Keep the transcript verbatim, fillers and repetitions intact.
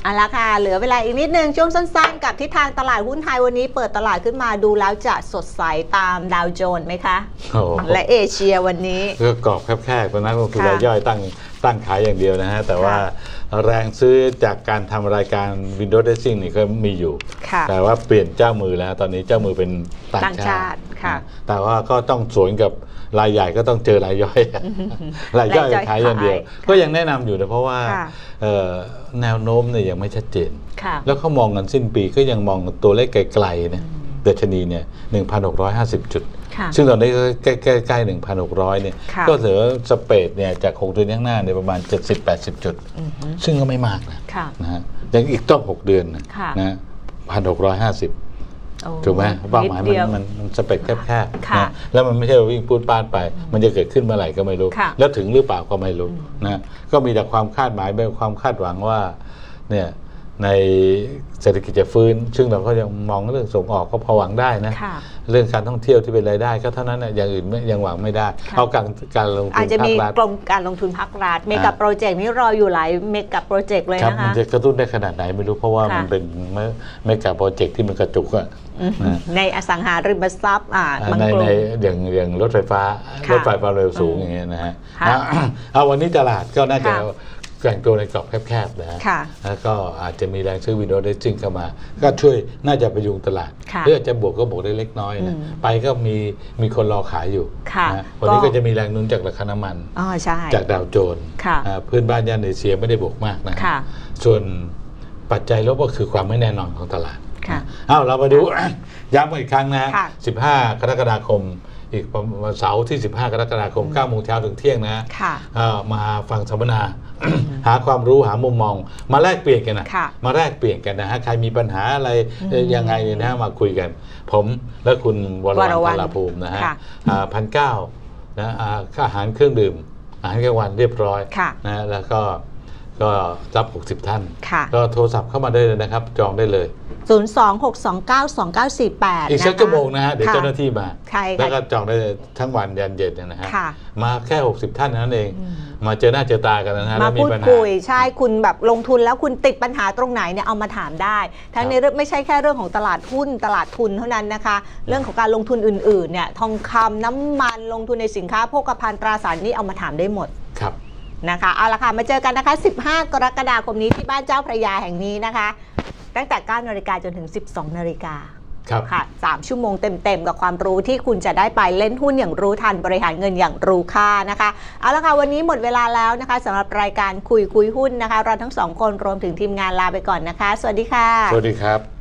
เอาละค่ะเหลือเวลาอีกนิดนึงช่วงสั้นๆกับทิศทางตลาดหุ้นไทยวันนี้เปิดตลาดขึ้นมาดูแล้วจะสดใสตามดาวโจนส์ไหมคะและเอเชียวันนี้ก็กรอบแคบๆคนนักลงทุนรายย่อยตั้งตั้งขายอย่างเดียวนะฮะแต่ว่าแรงซื้อจากการทำรายการ Windows Dressing นี่ก็มีอยู่แต่ว่าเปลี่ยนเจ้ามือแล้วตอนนี้เจ้ามือเป็นต่างชาติแต่ว่าก็ต้องสวนกับรายใหญ่ก็ต้องเจอรายย่อยรายย่อยขายอย่างเดียวก็ยังแนะนำอยู่นะเพราะว่าแนวโน้มเนี่ยยังไม่ชัดเจนแล้วเขามองกันสิ้นปีก็ยังมองตัวเลขไกลๆนะดัชนีเนี่ย หนึ่งพันหกร้อยห้าสิบ จุดซึ่งตอนนี้ใกล้ๆ หนึ่งพันหกร้อย เนี่ยก็เหลือสเปรดเนี่ยจากหกเดือนข้างหน้าในประมาณ เจ็ดสิบแปดสิบ จุดซึ่งก็ไม่มากนะนะฮะยังอีกต้องหกเดือนนะนะ หนึ่งพันหกร้อยห้าสิบ ถูกไหมเป้าหมายมันมันสเปรดแคบๆนะแล้วมันไม่ใช่วิ่งพูดปานไปมันจะเกิดขึ้นเมื่อไหร่ก็ไม่รู้แล้วถึงหรือเปล่าก็ไม่รู้นะก็มีแต่ความคาดหมายเป็นความคาดหวังว่าเนี่ยในเศรษฐกิจจะฟื้นซึ่งเราก็ยังมองเรื่องส่งออกก็พอหวังได้นะเรื่องการท่องเที่ยวที่เป็นรายได้ก็เท่านั้นนะอย่างอื่นยังหวังไม่ได้เอาการการลงทุนภาครัฐอาจจะมีกลุ่มการลงทุนภาครัฐเมกะโปรเจกต์นี้รออยู่หลายเมกะโปรเจกต์เลยนะคะมันจะกระตุ้นได้ขนาดไหนไม่รู้เพราะว่ามันเป็นเมกะโปรเจกต์ที่มันกระจุกอะในอสังหาริมทรัพย์ในในอย่างอย่างรถไฟฟ้ารถไฟความเร็วสูงอย่างเงี้ยนะฮะเอาวันนี้ตลาดก็น่าจะแกว่งตัวในกรอบแคบๆนะฮะแล้วก็อาจจะมีแรงซื้อวินโดว์ได้จึงเข้ามาก็ช่วยน่าจะประยุงตลาดหรืออาจจะบวกก็บวกได้เล็กน้อยนะไปก็มีมีคนรอขายอยู่นะวันนี้ก็จะมีแรงหนุนจากราคาน้ำมันจากดาวโจนส์เพื่อนบ้านย่านเอเชียไม่ได้บวกมากนะส่วนปัจจัยลบก็คือความไม่แน่นอนของตลาดเอาเรามาดูย้ำอีกครั้งนะสิบห้ากรกฎาคมอีกวันเสาร์ที่สิบห้ากรกฎาคมเก้าโมงเช้าถึงเที่ยงนะมาฟังสัมมนาหาความรู้หามุมมองมาแลกเปลี่ยนกันนะมาแลกเปลี่ยนกันนะฮะใครมีปัญหาอะไรยังไงนะมาคุยกันผมและคุณวรวรรณพลภูมินะฮะพันเก้านะค่าอาหารเครื่องดื่มอาหารกลางวันเรียบร้อยนะแล้วก็ก็รับหกสิบท่านก็โทรศัพท์เข้ามาได้เลยนะครับจองได้เลยศูนย์ สอง หก สอง เก้า สอง เก้า สี่ แปดอีกสักชั่วโมงนะฮะเดี๋ยวเจ้าหน้าที่มาแล้วก็จองได้ทั้งวันยันเย็นนะฮะมาแค่หกสิบท่านนั้นเองมาเจอหน้าเจอตากันนะฮะมาพูดคุยใช่คุณแบบลงทุนแล้วคุณติดปัญหาตรงไหนเนี่ยเอามาถามได้ทั้งในเรื่องไม่ใช่แค่เรื่องของตลาดหุ้นตลาดทุนเท่านั้นนะคะเรื่องของการลงทุนอื่นๆเนี่ยทองคำน้ำมันลงทุนในสินค้าโภคภัณฑ์ตราสารนี้เอามาถามได้หมดครับนะคะเอาละค่ะมาเจอกันนะคะสิบห้ากรกฎาคมนี้ที่บ้านเจ้าพระยาแห่งนี้นะคะตั้งแต่เก้านาฬิกาจนถึงสิบสองนาฬิกาครับค่ะสามชั่วโมงเต็มๆกับความรู้ที่คุณจะได้ไปเล่นหุ้นอย่างรู้ทันบริหารเงินอย่างรู้ค่านะคะเอาละค่ะวันนี้หมดเวลาแล้วนะคะสำหรับรายการคุยคุยหุ้นนะคะเราทั้งสองคนรวมถึงทีมงานลาไปก่อนนะคะสวัสดีค่ะสวัสดีครับ